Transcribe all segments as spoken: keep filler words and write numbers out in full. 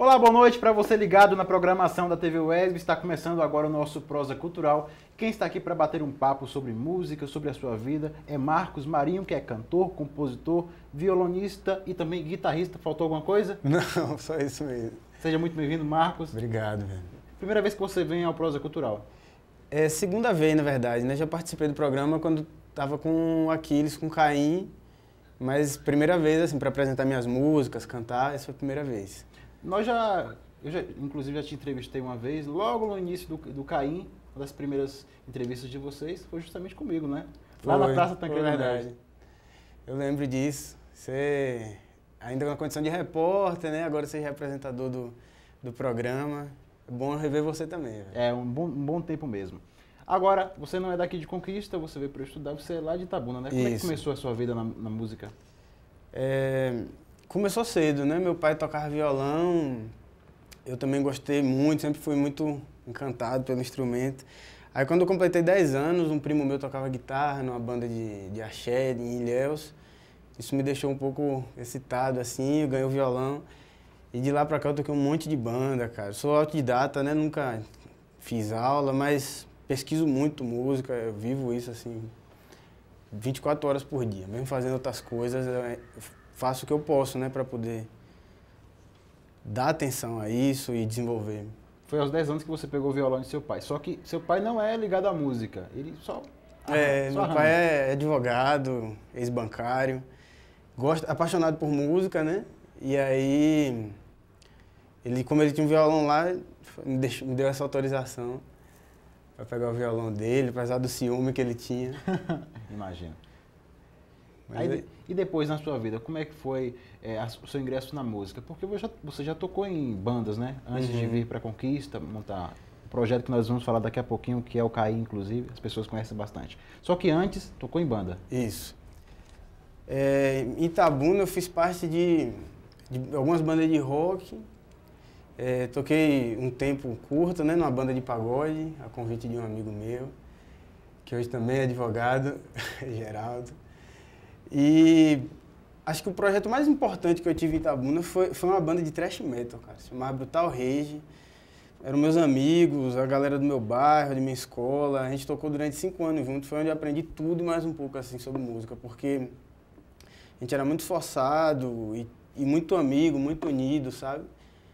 Olá, boa noite para você ligado na programação da T V U E S B. Está começando agora o nosso Prosa Cultural. Quem está aqui para bater um papo sobre música, sobre a sua vida, é Marcos Marinho, que é cantor, compositor, violonista e também guitarrista. Faltou alguma coisa? Não, só isso mesmo. Seja muito bem-vindo, Marcos. Obrigado, velho. Primeira vez que você vem ao Prosa Cultural? É segunda vez, na verdade, né? Já participei do programa quando estava com o Aquiles, com o Caim, mas primeira vez, assim, para apresentar minhas músicas, cantar, essa foi a primeira vez. Nós já, eu já, inclusive, já te entrevistei uma vez, logo no início do, do Caim, uma das primeiras entrevistas de vocês foi justamente comigo, né? Lá Foi, na Praça Tancredo foi Neves. verdade. Eu lembro disso. Você, ainda na condição de repórter, né? Agora você é apresentador do, do programa. É bom rever você também, velho. É, um bom, um bom tempo mesmo. Agora, você não é daqui de Conquista, você veio para estudar, você é lá de Itabuna, né? Como Isso. é que começou a sua vida na, na música? É, começou cedo, né? Meu pai tocava violão, eu também gostei muito, sempre fui muito encantado pelo instrumento. Aí quando eu completei dez anos, um primo meu tocava guitarra numa banda de, de axé, em Ilhéus. Isso me deixou um pouco excitado, assim, eu ganhei o violão. E de lá pra cá eu toquei um monte de banda, cara. Eu sou autodidata, né? Nunca fiz aula, mas pesquiso muito música, eu vivo isso, assim, vinte e quatro horas por dia. Mesmo fazendo outras coisas, eu faço o que eu posso, né? Pra poder dar atenção a isso e desenvolver. Foi aos dez anos que você pegou o violão de seu pai. Só que seu pai não é ligado à música, ele só... É, só meu arranja. pai é advogado, ex-bancário, gosta, apaixonado por música, né? E aí, ele, como ele tinha um violão lá, me, deixou, me deu essa autorização para pegar o violão dele, apesar do ciúme que ele tinha. Imagina. Mas Aí, aí, e depois na sua vida, como é que foi é, a- o seu ingresso na música? Porque você já, você já tocou em bandas, né? Antes de Uhum. vir para Conquista, montar o projeto que nós vamos falar daqui a pouquinho, que é o Caí, inclusive, as pessoas conhecem bastante. Só que antes, tocou em banda. isso. É, em Itabuna eu fiz parte de, de algumas bandas de rock. É, toquei um tempo curto, né, numa banda de pagode, a convite de um amigo meu, que hoje também é advogado, Geraldo. E acho que o projeto mais importante que eu tive em Itabuna foi, foi uma banda de thrash metal, cara, se chamava Brutal Rage. Eram meus amigos, a galera do meu bairro, de minha escola. A gente tocou durante cinco anos juntos, foi onde eu aprendi tudo e mais um pouco assim sobre música, porque a gente era muito esforçado e, e muito amigo, muito unido, sabe?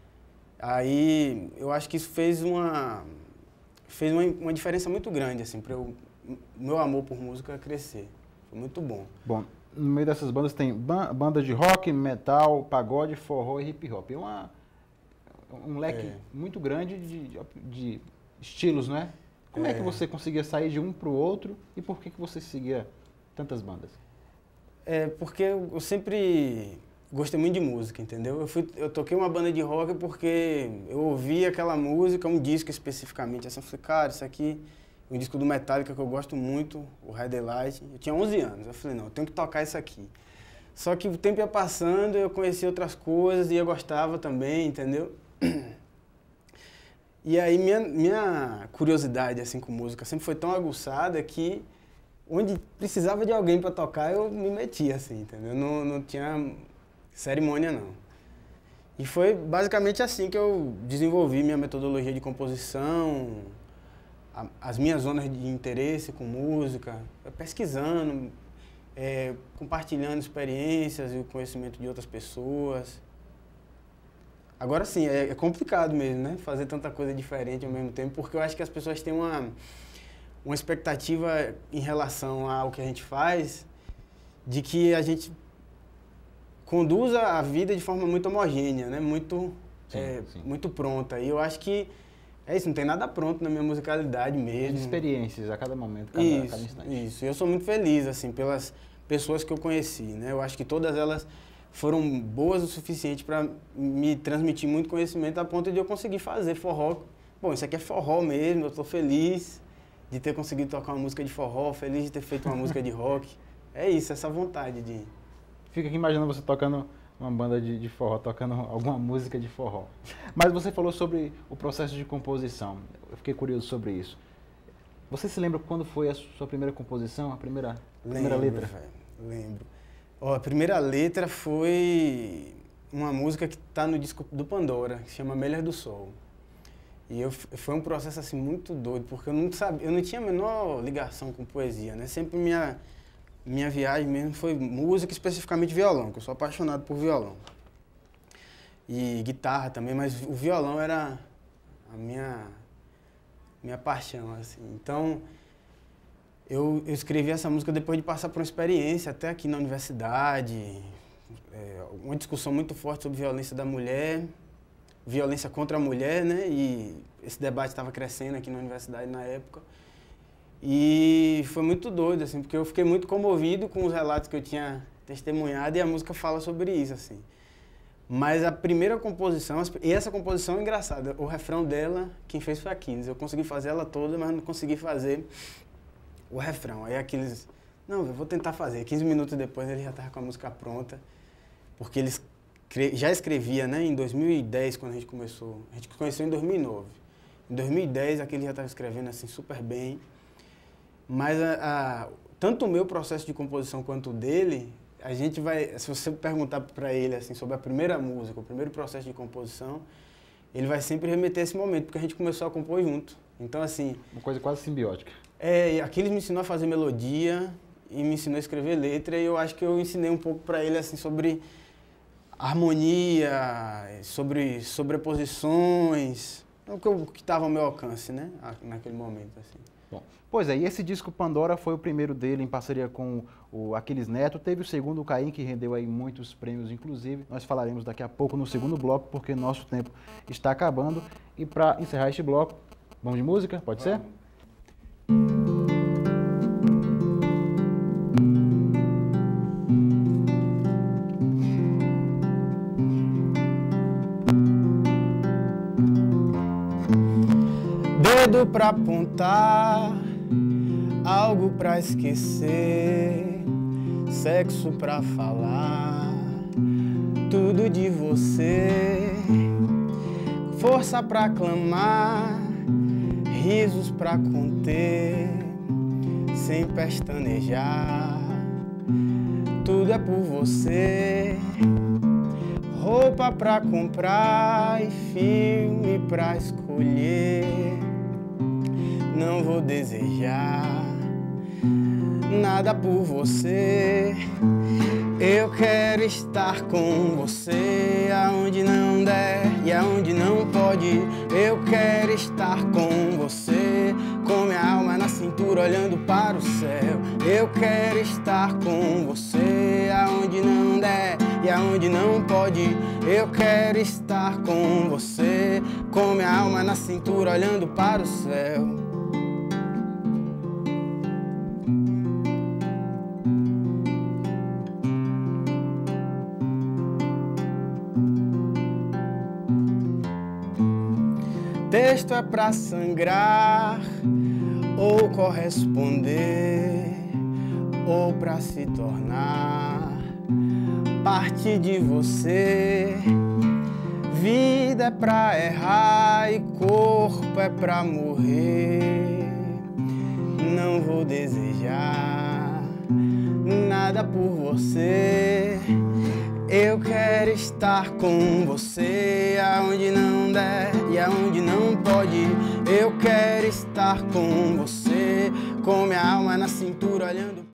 Aí eu acho que isso fez uma fez uma, uma diferença muito grande assim para o meu amor por música crescer. Foi muito bom. Bom, no meio dessas bandas tem ban banda de rock, metal, pagode, forró e hip hop. É uma, um leque É. muito grande de, de, de estilos, não é? Como é. É. que você conseguia sair de um para o outro e por que, que você seguia tantas bandas? É porque eu, eu sempre gostei muito de música, entendeu? Eu, fui, eu toquei uma banda de rock porque eu ouvi aquela música, um disco especificamente, assim, eu falei, cara, isso aqui é um disco do Metallica que eu gosto muito, o High Daylight. Eu tinha onze anos, eu falei, não, eu tenho que tocar isso aqui. Só que o tempo ia passando, eu conheci outras coisas e eu gostava também, entendeu? E aí minha, minha curiosidade assim com música sempre foi tão aguçada que onde precisava de alguém para tocar eu me metia assim, entendeu? Não, não tinha cerimônia não. E foi basicamente assim que eu desenvolvi minha metodologia de composição, a, as minhas zonas de interesse com música, pesquisando, é, compartilhando experiências e o conhecimento de outras pessoas. Agora sim, é, é complicado mesmo, né? Fazer tanta coisa diferente ao mesmo tempo, porque eu acho que as pessoas têm uma, uma expectativa em relação ao que a gente faz, de que a gente conduza a vida de forma muito homogênea, né? Muito, Sim, é, sim. muito pronta. E eu acho que é isso, não tem nada pronto na minha musicalidade mesmo. Experiências a cada momento, cada, Isso, cada instante. isso. Eu sou muito feliz, assim, pelas pessoas que eu conheci, né? Eu acho que todas elas foram boas o suficiente para me transmitir muito conhecimento a ponto de eu conseguir fazer forró. Bom, isso aqui é forró mesmo, eu estou feliz de ter conseguido tocar uma música de forró, feliz de ter feito uma música de rock. É isso, essa vontade de... Fica aqui imaginando você tocando uma banda de, de forró, tocando alguma música de forró. Mas você falou sobre o processo de composição. Eu fiquei curioso sobre isso. Você se lembra quando foi a sua primeira composição, a primeira, primeira Lembro, letra? velho, lembro. Ó, a primeira letra foi uma música que está no disco do Pandora, que se chama Melhor do Sol. E eu, foi um processo assim muito doido, porque eu não sabia, eu não tinha a menor ligação com poesia, né? Sempre minha minha viagem mesmo foi música, especificamente violão, que eu sou apaixonado por violão. E guitarra também, mas o violão era a minha minha paixão, assim. Então, eu, eu escrevi essa música depois de passar por uma experiência até aqui na universidade, é, uma discussão muito forte sobre violência da mulher, violência contra a mulher, né? E esse debate estava crescendo aqui na universidade na época. E foi muito doido, assim, porque eu fiquei muito comovido com os relatos que eu tinha testemunhado e a música fala sobre isso, assim. Mas a primeira composição, e essa composição é engraçada, o refrão dela, quem fez foi Aquiles. Eu consegui fazer ela toda, mas não consegui fazer o refrão. Aí Aquiles, não, eu vou tentar fazer. quinze minutos depois ele já estava com a música pronta, porque ele já escrevia, né, em dois mil e dez, quando a gente começou. A gente conheceu em dois mil e nove. Em dois mil e dez, Aquiles já estava escrevendo assim super bem. Mas a, a, tanto o meu processo de composição quanto o dele, a gente vai, se você perguntar para ele assim, sobre a primeira música, o primeiro processo de composição, ele vai sempre remeter a esse momento, porque a gente começou a compor junto. Então, assim... Uma coisa quase simbiótica. É, Aquiles me ensinou a fazer melodia e me ensinou a escrever letra, e eu acho que eu ensinei um pouco para ele assim, sobre harmonia, sobre sobreposições, o que estava ao meu alcance, né, naquele momento, assim. Bom, pois é, e esse disco Pandora foi o primeiro dele em parceria com o Aquiles Neto. Teve o segundo, o Caim, que rendeu aí muitos prêmios, inclusive. Nós falaremos daqui a pouco no segundo bloco, porque nosso tempo está acabando. E para encerrar este bloco, vamos de música? Pode ser? Dedo pra apontar, algo pra esquecer, sexo pra falar, tudo de você, força pra clamar, risos pra conter, sem pestanejar, tudo é por você, roupa pra comprar e filme pra escolher. Não vou desejar nada por você. Eu quero estar com você aonde não der e aonde não pode. Eu quero estar com você, com minha alma na cintura olhando para o céu. Eu quero estar com você aonde não der e aonde não pode. Eu quero estar com você, com minha alma na cintura olhando para o céu. Texto é pra sangrar, ou corresponder, ou pra se tornar parte de você. Vida é pra errar e corpo é pra morrer. Não vou desejar nada por você. Eu quero estar com você aonde não der e aonde não pode. Eu quero estar com você, com minha alma na cintura olhando